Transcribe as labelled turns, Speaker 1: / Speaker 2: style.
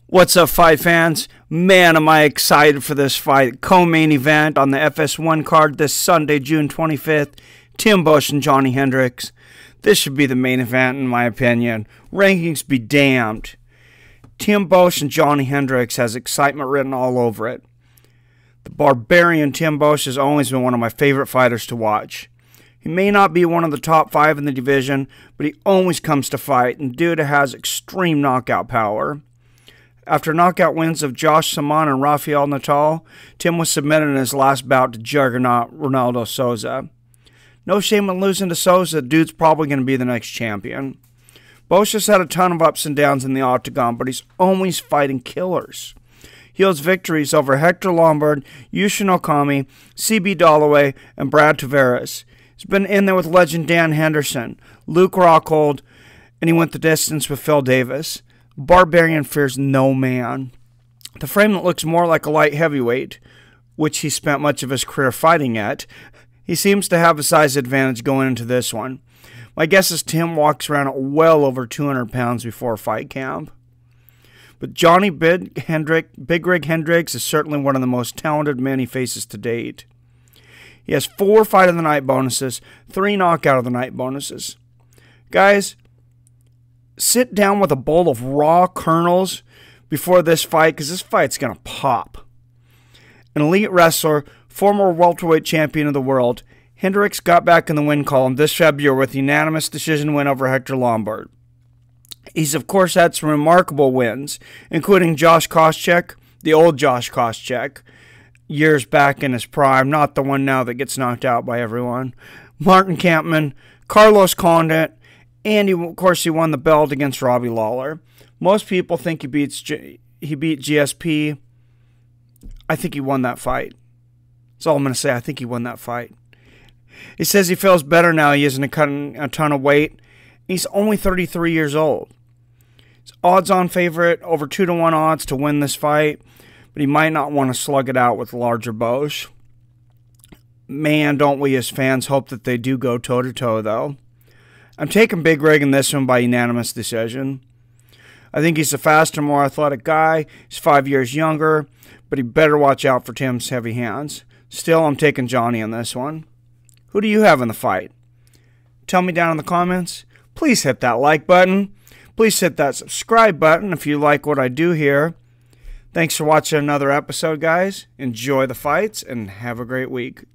Speaker 1: What's up, fight fans? Man, am I excited for this fight. Co-main event on the FS1 card this Sunday, June 25th. Tim Boetsch and Johny Hendricks. This should be the main event in my opinion. Rankings be damned. Tim Boetsch and Johny Hendricks has excitement written all over it. The barbarian Tim Boetsch has always been one of my favorite fighters to watch. He may not be one of the top 5 in the division, but he always comes to fight, and dude has extreme knockout power. After knockout wins of Josh Simon and Rafael Natal, Tim was submitted in his last bout to juggernaut Ronaldo Souza. No shame in losing to Souza, dude's probably going to be the next champion. Boetsch has had a ton of ups and downs in the octagon, but he's always fighting killers. He holds victories over Hector Lombard, Yushin Okami, CB Dalloway, and Brad Tavares. He's been in there with legend Dan Henderson, Luke Rockhold, and he went the distance with Phil Davis. Barbarian fears no man. The frame that looks more like a light heavyweight, which he spent much of his career fighting at, he seems to have a size advantage going into this one. My guess is Tim walks around at well over 200 pounds before fight camp. But Johny Big Rig Hendricks is certainly one of the most talented men he faces to date. He has 4 Fight of the Night bonuses, 3 Knockout of the Night bonuses. Guys, sit down with a bowl of raw kernels before this fight, because this fight's going to pop. An elite wrestler, former welterweight champion of the world, Hendricks got back in the win column this February with a unanimous decision win over Hector Lombard. He's of course had some remarkable wins, including Josh Koscheck, the old Josh Koscheck, years back in his prime, not the one now that gets knocked out by everyone, Martin Kampmann, Carlos Condit, and of course he won the belt against Robbie Lawler. Most people think he beat GSP. I think he won that fight. That's all I'm going to say. I think he won that fight. He says he feels better now. He isn't cutting a ton of weight. He's only 33 years old. He's odds-on favorite, over 2-to-1 odds to win this fight, but he might not want to slug it out with larger Boetsch. Man, don't we as fans hope that they do go toe-to-toe, though. I'm taking Big Rig in this one by unanimous decision. I think he's a faster, more athletic guy. He's 5 years younger, but he better watch out for Tim's heavy hands. Still, I'm taking Johny in this one. Who do you have in the fight? Tell me down in the comments. Please hit that like button. Please hit that subscribe button if you like what I do here. Thanks for watching another episode, guys. Enjoy the fights and have a great week.